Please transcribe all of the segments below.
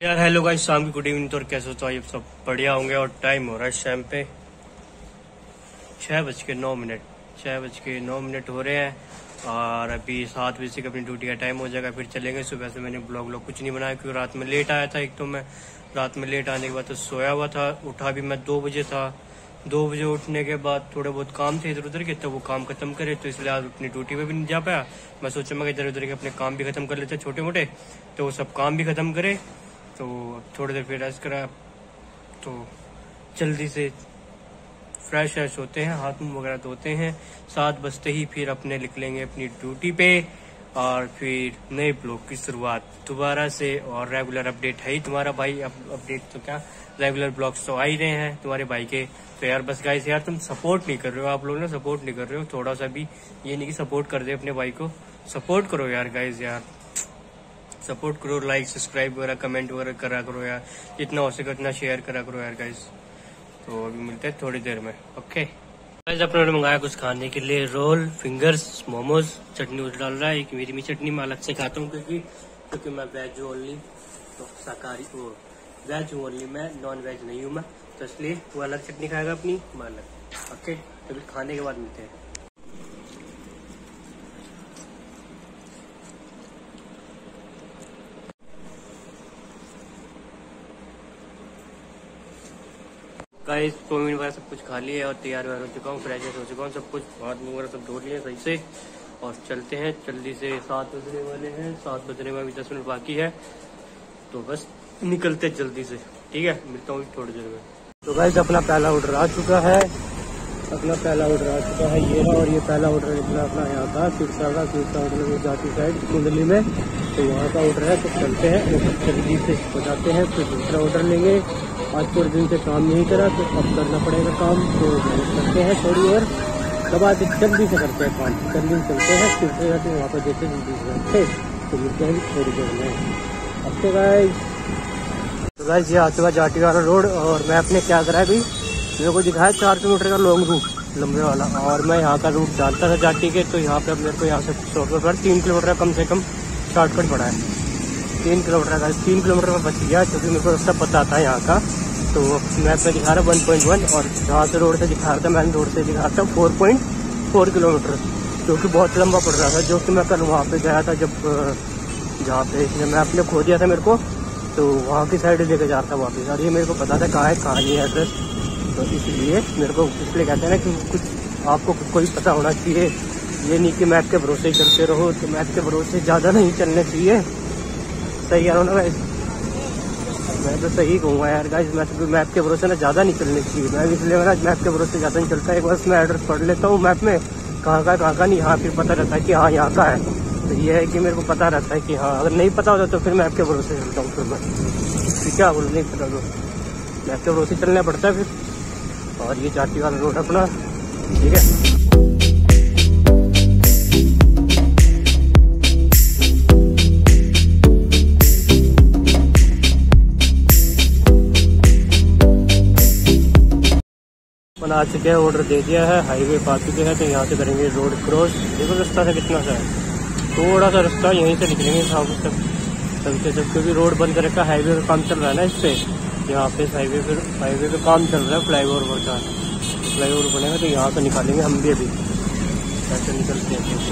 यार hello guys, शाम की गुड इवनिंग। तो कैसे हो? तो आप सब बढ़िया होंगे। और टाइम हो रहा है शाम पे 6:09। 6:09 हो रहे हैं और अभी 7 बजे से अपनी ड्यूटी का टाइम हो जाएगा। फिर चलेंगे। सुबह से मैंने ब्लॉग कुछ नहीं बनाया क्योंकि रात में लेट आया था। एक तो मैं रात में लेट आने के बाद तो सोया हुआ था। उठा भी मैं 2 बजे था। 2 बजे उठने के बाद थोड़े बहुत काम थे इधर उधर के, तो वो काम खत्म करे, तो इसलिए आज अपनी ड्यूटी पे भी नहीं जा पाया। मैं सोचा मैं इधर उधर के अपने काम भी खत्म कर लेते छोटे मोटे, तो वो सब काम भी खत्म करे। तो थोड़ी देर फिर रेस्ट करा, तो जल्दी से फ्रेश होते हैं, हाथ मुंह वगैरह धोते हैं। 7 बजते ही फिर अपने निकलेंगे अपनी ड्यूटी पे और फिर नए ब्लॉग की शुरुआत दोबारा से। और रेगुलर अपडेट है ही तुम्हारा भाई। अपडेट तो क्या, रेगुलर ब्लॉग्स तो आ ही रहे हैं तुम्हारे भाई के। तो यार बस गाइस, यार तुम सपोर्ट नहीं कर रहे हो, आप लोग ना सपोर्ट नहीं कर रहे हो थोड़ा सा भी। ये नहीं कि सपोर्ट कर दे अपने भाई को, सपोर्ट करो यार गाइस, यार सपोर्ट करो। लाइक सब्सक्राइब वगैरह कमेंट वगैरह करा करो यार, जितना हो सके उतना शेयर करा करो यार गाइस। तो अभी मिलते हैं थोड़ी देर में, ओके गाइस। अपने मंगाया कुछ खाने के लिए, रोल, फिंगर्स, मोमोज, चटनी उस डाल रहा है। एक मेरी चटनी मैं अलग से खाता हूँ क्योंकि मैं वेज ओनली, तो शाकाहारी वो वेज ओनली, मैं नॉन वेज नहीं हूँ मैं, तो इसलिए वो अलग चटनी खाएगा अपनी, मैं अलग। ओके, तो खाने के बाद मिलते हैं। गाइस, चाउमीन वगैरह सब कुछ खा लिया और तैयार हो चुका हूँ, फ्रेश हो चुका हूँ, सब कुछ हाथ मुंह वगैरह सब धो लिए सही से। और चलते हैं जल्दी से, 7 बजने वाले हैं। 7 बजने में अभी 10 मिनट बाकी है, तो बस निकलते जल्दी से। ठीक है, मिलता हूँ थोड़ी देर में। तो गाइस, अपना पहला ऑर्डर आ चुका है। ये रहा। और ये पहला ऑर्डर निकला अपना यहाँ का सिरसा ऑर्डर जाती साइड कुंडली में, तो यहाँ का ऑर्डर है। तो चलते हैं जल्दी से हो जाते हैं, फिर दूसरा ऑर्डर लेंगे। आज पूरे दिन से काम नहीं करा तो अब करना पड़ेगा काम, तो करते हैं थोड़ी और दबा के जल्दी से करते हैं काम, जल्दी चलते हैं। फिर से जाते हैं वहाँ पर जैसे जल्दी तो मिलते हैं थोड़ी देर में। अब तो गाइस ये आते हुआ जाटी वाला रोड, और मैं अपने क्या करा है अभी, मेरे को दिखाया 4 किलोमीटर का लॉन्ग रूट लंबे वाला, और मैं यहाँ का रूट जानता था जाटी के, तो यहाँ पे अब मेरे को यहाँ से शॉर्टकट पर 3 किलोमीटर कम से कम शॉर्टकट पड़ा है। 3 किलोमीटर का 3 किलोमीटर में बच गया, क्योंकि मेरे को रास्ता पता था यहाँ का। तो मैप में दिखा रहा 1.1, और जहाँ से रोड से दिखा रहा था, मैंने रोड से दिखा था 4.4 किलोमीटर, जो कि बहुत लंबा पड़ रहा था। जो कि मैं कल वहाँ पे गया था, जब जहाँ पे इसने मैप ने खो दिया था मेरे को, तो वहाँ की साइड लेके जा रहा था वापस। और ये मेरे को पता था कहाँ है कहाँ नहीं है एड्रेस, तो इसलिए मेरे को इसलिए कहते हैं ना कि कुछ आपको कोई पता होना चाहिए। ये नहीं कि मैप के भरोसे ही चलते रहो, तो मैप के भरोसे ज़्यादा नहीं चलने चाहिए। सही कह रहा हूँ ना गाइस, मैं तो सही कहूँगा यार गाइस। मैप के भरोसे ना ज़्यादा नहीं चलने चाहिए। मैं इसलिए ना मैप के भरोसे ज़्यादा नहीं चलता। एक बार मैं एड्रेस पढ़ लेता हूँ मैप में, कहाँ का नहीं, हाँ फिर पता रहता है कि हाँ यहाँ का है। तो ये है कि मेरे को पता रहता है कि हाँ, अगर नहीं पता होता तो फिर मैप के भरोसे चलता हूँ। फिर मैं क्या बोलूँ, नहीं पता तो मैप के भरोसे चलना पड़ता है फिर। और ये जाटी वाला रोड अपना, ठीक है। आ चुके हैं, ऑर्डर दे दिया है, हाईवे पा चुके हैं, तो यहाँ से करेंगे रोड क्रॉस। देखो रास्ता से कितना सा है, थोड़ा सा रास्ता, यहीं से निकलेंगे शाम तक चलते सब, क्योंकि रोड बंद कर रखा है। हाईवे का काम चल रहा है ना इस पे, यहाँ पे हाईवे पे काम चल रहा है, फ्लाईओवर का फ्लाईओवर बनेगा, तो यहाँ से निकालेंगे हम भी। अभी ऐसे निकलते हैं।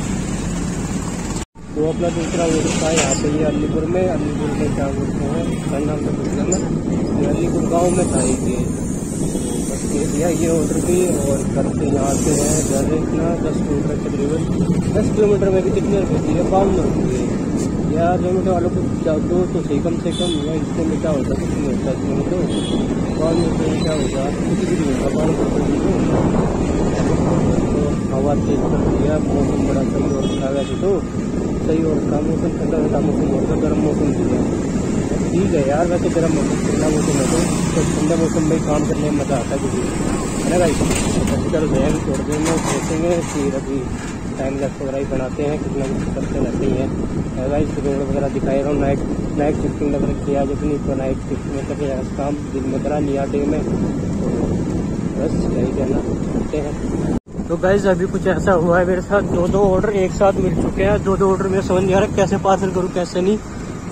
वो अपना दूसरा ऑर्डर था यहाँ पे, ये अलीपुर में क्या बोलते हैं नाम से पूछ लेना, ये अलीपुर गाँव में था ये। बस दे दिया ये ऑर्डर भी, और करते यहाँ से है घर इतना 10 किलोमीटर तकरीबन। 10 किलोमीटर में भी कितने रुपये दिए, 52 रुपये यार। किलोमीटर वालों को दो तो सही कम से कम, या इससे में क्या होता है, कुछ नहीं होता इसमें तो 52 रुपये में क्या होगा, कुछ भी नहीं होगा 52 रुपये। तो हवा तेज कर दिया, मौसम बड़ा सही और खा गया तो सही, और का मौसम ठंडा ठंडा मौसम होता, गर्म मौसम दिया ठीक है यार। वैसे गर्म मौसम ठंडा मौसम है तो ठंडे मौसम में काम करने में मज़ा आता है कुछ, है ना भाई। चल रहे हैं थोड़ी देर में सोचेंगे, फिर अभी टाइम लैप्स वगैरह ही बनाते हैं, कितना कुछ करते रहते ही है भाई। रोड वगैरह दिखाई रहा हूँ, नाइट शिफ्टिंग लग रखी है आज अपनी, तो नाइट शिफ्ट में करके काम दिन में करा नहीं डे में, तो बस यही कहना करते हैं। तो गाइज अभी कुछ ऐसा हुआ है मेरे साथ, 2 ऑर्डर एक साथ मिल चुके हैं। 2 ऑर्डर में समझ नहीं आ रहा कैसे पार्सल करूँ कैसे नहीं।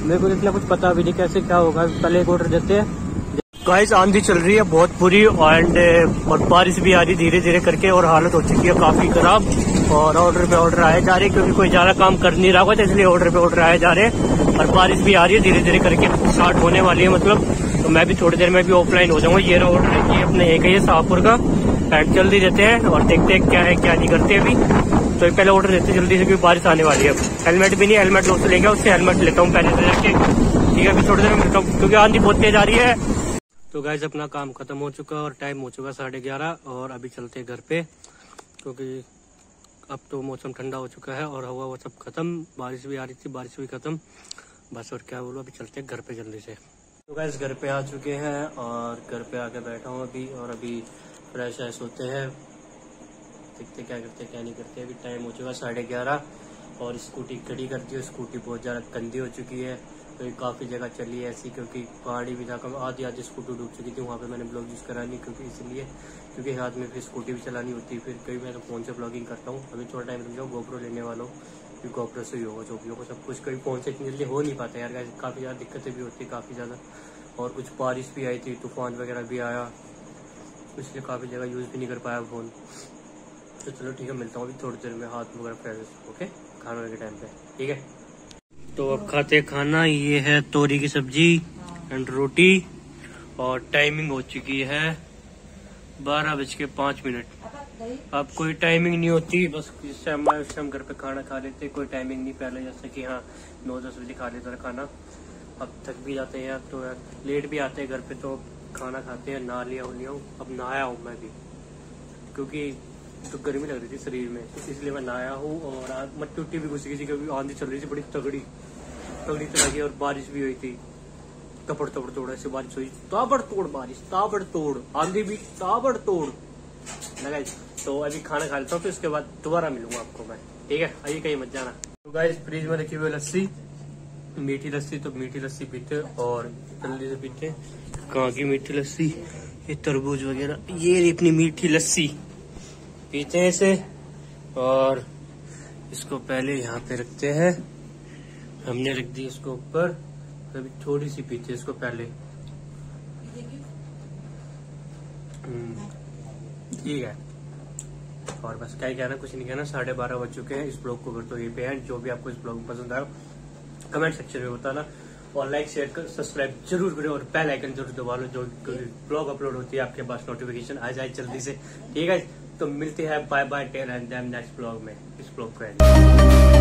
मेरे को इतना कुछ पता भी नहीं कैसे क्या होगा, पहले एक ऑर्डर देते हैं। गाइस आंधी चल रही है बहुत बुरी और बारिश भी आ रही धीरे धीरे करके और हालत हो चुकी है काफी खराब। और ऑर्डर पे ऑर्डर आए जा रहे हैं क्योंकि कोई ज्यादा काम कर नहीं रहा होगा, तो इसलिए ऑर्डर पे ऑर्डर आए जा रहे हैं। और बारिश भी आ रही है धीरे धीरे करके स्टार्ट होने वाली है मतलब। तो मैं भी थोड़ी देर में भी ऑफलाइन हो जाऊंगा। ये रहा ऑर्डर है, ये अपने एक है शाहपुर का। एंड जल्दी देते हैं और देखते हैं क्या है क्या नहीं करते अभी। तो पहले ऑर्डर देते जल्दी से क्योंकि बारिश आने वाली है। हेलमेट भी नहीं, हेलमेट दोस्त लेंगे, उससे हेलमेट लेता हूँ पहले से जाके। ठीक है, अभी थोड़ी देर में मिलता हूँ क्योंकि आंधी बहुत तेज आ रही है। तो गाइस अपना काम खत्म हो चुका और टाइम हो चुका 11:30 और अभी चलते हैं घर पे क्योंकि अब तो मौसम ठंडा हो चुका है और हवा वो सब खत्म। बारिश भी आ रही थी, बारिश भी खत्म बस। और क्या बोलूं, अभी चलते हैं घर पे जल्दी से। तो गाइस घर पे आ चुके हैं और घर पे आके बैठा हूँ अभी। और अभी फ्रेश ऐश होते हैं, देखते क्या करते क्या नहीं करते। अभी टाइम हो चुका 11:30 और स्कूटी खड़ी कर दी। स्कूटी बहुत ज़्यादा गंदी हो चुकी है, तो काफ़ी जगह चली है ऐसी क्योंकि पहाड़ी भी जाकर आधी स्कूटी डूब चुकी थी। वहाँ पे मैंने ब्लॉग यूज़ करा नहीं क्योंकि हाथ में फिर स्कूटी भी चलानी होती है। फिर कभी मैं तो फ़ोन से ब्लॉगिंग करता हूँ। अभी थोड़ा टाइम रुक जाओ, गोप्रो लेने वाला हूँ क्योंकि गोप्रो से ही होगा जो भी होगा सब कुछ। कभी फ़ोन से इतनी जल्दी हो नहीं पाता यार, काफ़ी ज़्यादा दिक्कतें भी होती है काफ़ी ज़्यादा। और कुछ बारिश भी आई थी, तूफान वगैरह भी आया, इसलिए काफ़ी जगह यूज़ भी नहीं कर पाया फ़ोन। तो चलो ठीक है, मिलता हूँ अभी थोड़ी देर में हाथ वगैरह फ्रेश ओके खाने के टाइम पे। ठीक है, तो अब खाते खाना। ये है तोरी की सब्जी एंड रोटी और टाइमिंग हो चुकी है 12:05। अब कोई टाइमिंग नहीं होती, बस इस टाइम घर पे खाना खा लेते, कोई टाइमिंग नहीं। पहले जैसे कि हाँ 9-10 बजे खा लेते खाना, अब थक भी जाते हैं यार, तो यार लेट भी आते हैं घर पे तो खाना खाते हैं। नहा लिया अब नहाया हूँ मैं भी क्योंकि तो गर्मी लग रही थी शरीर में, इसलिए मैं नहाया हूँ। और मट्टी उट्टी भी घुस गई थी क्योंकि आंधी चल रही थी बड़ी तगड़ी चल और बारिश भी हुई थी, तपड़ तोड़ ऐसे बारिश हुई, ताबड़तोड़ बारिश, ताबड़तोड़ आंधी भी ताबड़तोड़ लगा। तो अभी खाना खा लेता हूँ, तो इसके बाद दोबारा मिलूंगा आपको मैं। ठीक है, आइए कहीं मत जाना। तो गाइस फ्रिज में रखी हुई लस्सी, मीठी लस्सी, तो मीठी लस्सी पीते और जल्दी से पीते। कहाँ की मीठी लस्सी, ये तरबूज वगैरह, ये अपनी मीठी लस्सी पीते हैं इसे। और इसको पहले यहाँ पे रखते हैं, हमने रख दी इसको ऊपर। अभी थोड़ी सी पीते इसको पहले, ठीक है। और बस क्या ही कहना, कुछ नहीं कहना, 12:30 बज चुके हैं। इस ब्लॉग को कर तो ये पे है। जो भी आपको इस ब्लॉग में पसंद आया कमेंट सेक्शन में बताना और लाइक शेयर कर सब्सक्राइब जरूर करें और बेल आइकन जरूर दबा लो, जो ब्लॉग अपलोड होती है आपके पास नोटिफिकेशन आ जाए जल्दी से। ठीक है, तो मिलते हैं, bye bye, tell and them next blog में। इस ब्लॉग को